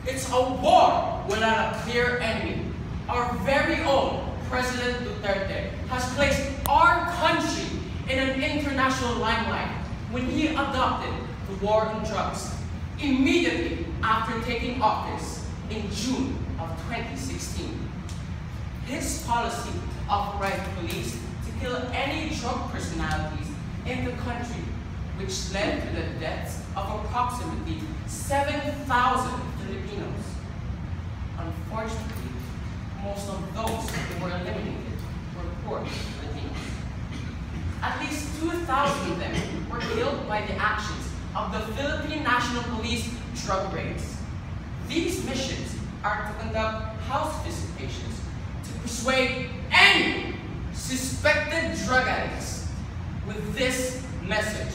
It's a war without a clear enemy. Our very own President Duterte has placed our country in an international limelight when he adopted the war on drugs immediately after taking office in June of 2016. His policy authorized police to kill any drug personalities in the country, which led to the deaths of approximately 7,000 Filipinos. Unfortunately, most of those who were eliminated were poor Filipinos. At least 2,000 of them were killed by the actions of the Philippine National Police drug raids. These missions are to conduct house visitations to persuade any suspected drug addicts with this message: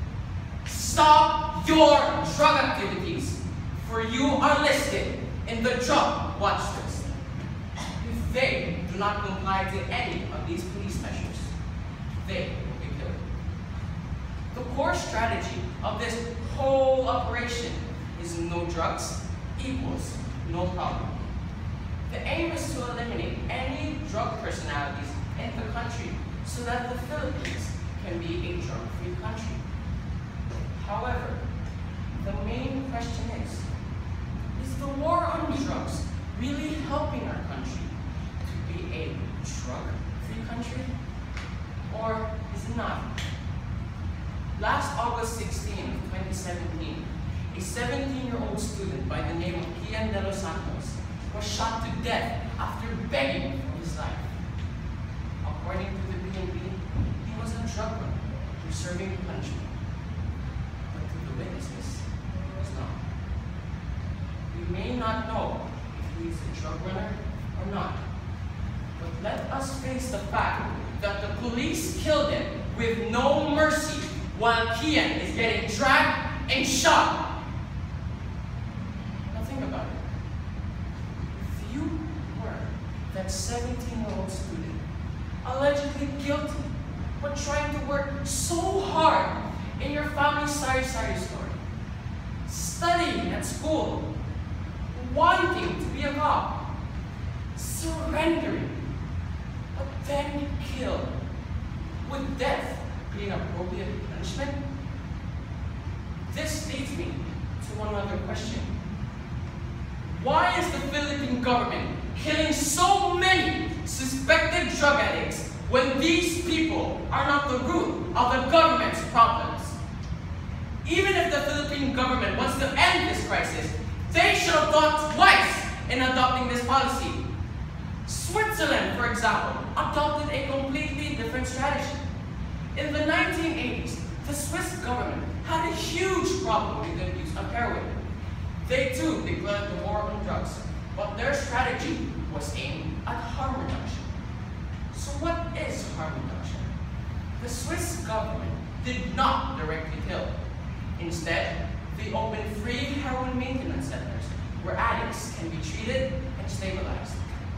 stop your drug activities, for you are listed in the drug watch list. If they do not comply to any of these police measures, they will be killed. The core strategy of this whole operation is no drugs equals no problem. The aim is to eliminate any drug personalities in the country so that the Philippines can be a drug-free country. However, the main question is the war on drugs really helping our country to be a drug-free country? Or is it not? Last August 16, 2017, a 17-year-old student by the name of Kian de los Santos was shot to death after begging for his life. According to the PNP, he was a drug runner serving punishment. But to the witnesses, he was not. We may not know if he is a drug runner or not, but let us face the fact that the police killed him with no mercy while Kian is getting dragged and shot. Now think about it. If you were that 17-year-old student, allegedly guilty, but trying to work so hard in your family's sari-sari store, studying at school, wanting to be a cop, surrendering, but then killed, with death being appropriate punishment? This leads me to one other question. Why is the Philippine government killing so many suspected drug addicts when these people are not the root of the government's problems? Even if the Philippine government wants to end this crisis, they should have thought twice in adopting this policy. Switzerland, for example, adopted a completely different strategy. In the 1980s, the Swiss government had a huge problem with the abuse of heroin. They too declared the war on drugs, but their strategy was aimed at harm reduction. So what is harm reduction? The Swiss government did not directly kill. Instead, they opened free heroin maintenance centers where addicts can be treated and stabilized.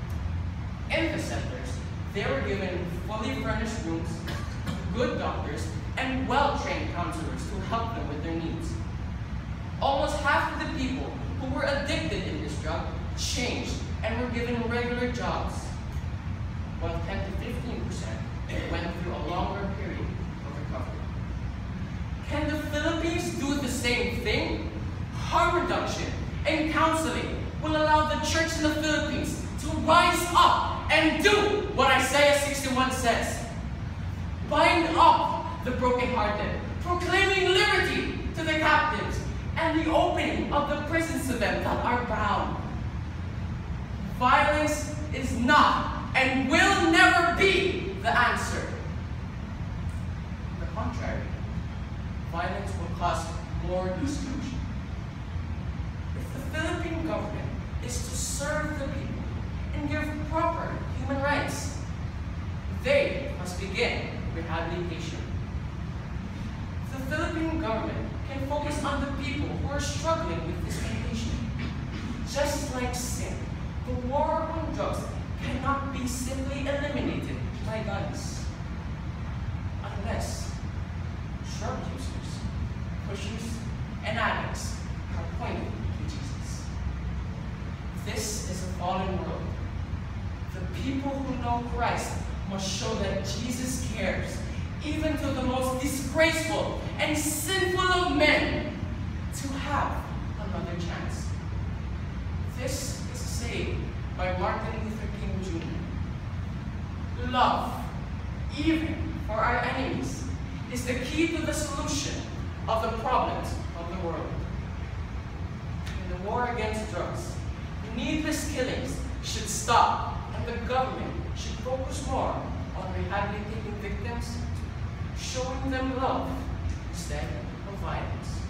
In the centers, they were given fully furnished rooms, good doctors, and well-trained counselors to help them with their needs. Almost half of the people who were addicted in this drug changed and were given regular jobs, while 10 to 15% went through a longer period of recovery. Can the Philippines do the same thing? Harm reduction and counseling will allow the church in the Philippines to rise up and do what Isaiah 61 says. Bind up the brokenhearted, proclaiming liberty to the captives, and the opening of the prisons to them that are bound. Violence is not and will never be the answer. On the contrary, violence will cause more destruction. If the Philippine government is to serve the people and give proper human rights, they must begin rehabilitation. The Philippine government can focus on the people who are struggling with this condition. Just like sin, the war on drugs cannot be simply eliminated by guns. Unless drug users, pushers, and addicts are pointed to Jesus. This is a fallen world. The people who know Christ must show that Jesus cares, even to the most disgraceful and sinful of men, to have another chance. This is a saying by Martin Luther King Jr. Love, even for our enemies, is the key to the solution of the problems of the world. In the war against drugs, needless killings should stop, and the government should focus more on rehabilitating victims, showing them love instead of violence.